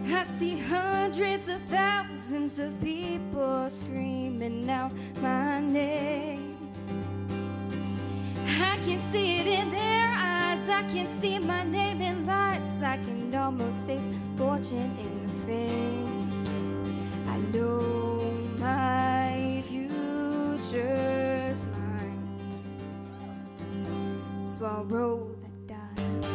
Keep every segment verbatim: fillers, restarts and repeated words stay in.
I see hundreds of thousands of people screaming out my name. I can see it in their eyes, I can see my name in lights, I can almost taste fortune in the fame. I know my future's mine, so I'll roll the dice.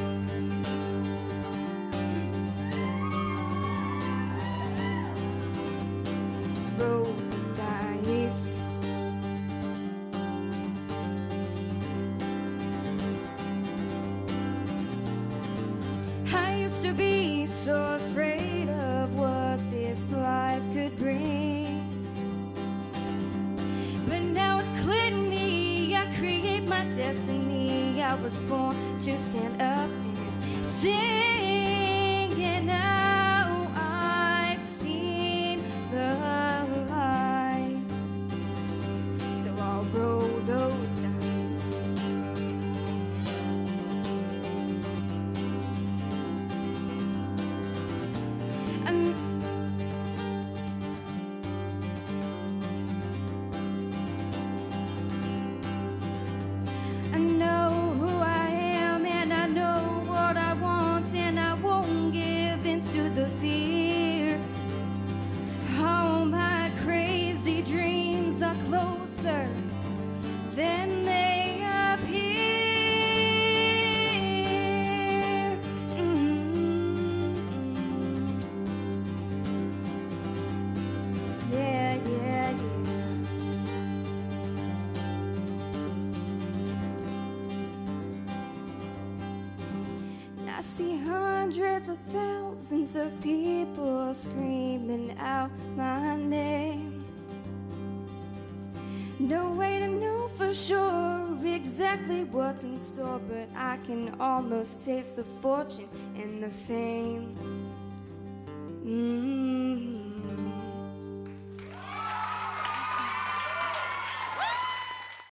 Roll the dice. I used to be so afraid of what this life could bring, but now it's clear to me I create my destiny. I was born to stand up and sing, and now I've seen the light, so I'll roll those dice. And I know who I am, and I know what I want, and I won't give in to the fear. All my crazy dreams are closer than they appear. Mm-hmm. Yeah, yeah, yeah. I see hundreds of thousands of people screaming out my name. No way to know for sure exactly what's in store, but I can almost taste the fortune and the fame. Mm-hmm.